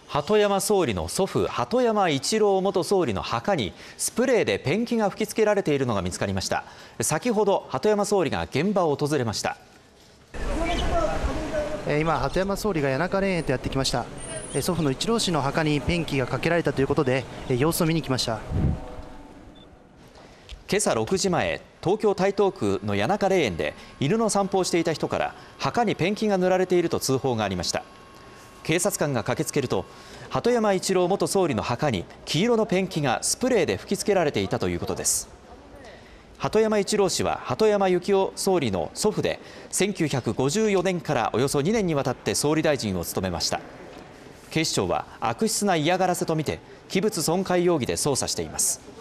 鳩山総理の祖父、鳩山一郎元総理の墓にスプレーでペンキが吹き付けられているのが見つかりました。先ほど鳩山総理が現場を訪れました。 今、鳩山総理が谷中霊園とやってきました。祖父の一郎氏の墓にペンキがかけられたということで様子を見に来ました。 今朝6時前、東京台東区の谷中霊園で犬の散歩をしていた人から墓にペンキが塗られていると通報がありました。警察官が駆けつけると、鳩山一郎元総理の墓に黄色のペンキがスプレーで吹き付けられていたということです。鳩山一郎氏は鳩山幸夫総理の祖父で、1954年からおよそ2年にわたって総理大臣を務めました。警視庁は悪質な嫌がらせとみて器物損壊容疑で捜査しています。